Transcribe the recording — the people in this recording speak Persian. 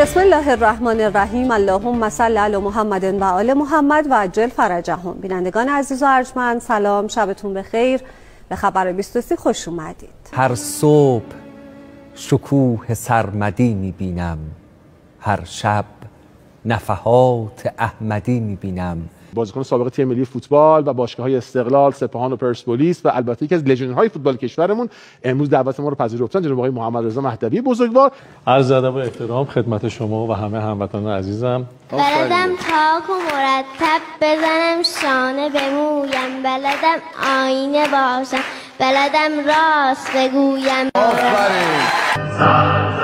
بسم الله الرحمن الرحیم. اللهم صل علی محمد و آل محمد و عجل فرجهم. بینندگان عزیز و ارجمند، سلام، شبتون بخیر. به خبر 23 خوش اومدید. هر صبح شکوه سرمدی میبینم، هر شب نفحات احمدی میبینم. بازیکن سابق تیم ملی فوتبال و باشگاه‌های استقلال، سپاهان و پرسپولیس و البته یکی از لژندهای فوتبال کشورمون امروز دعوت ما رو پذیرفتن، جناب آقای محمد رضا مهدوی بزرگوار. عرض ادب و احترام خدمت شما و همه هموطنان عزیزم. بلدم پاک و مرتب بزنم، شانه بمویم، بلدم آینه باشم، بلدم راست بگویم.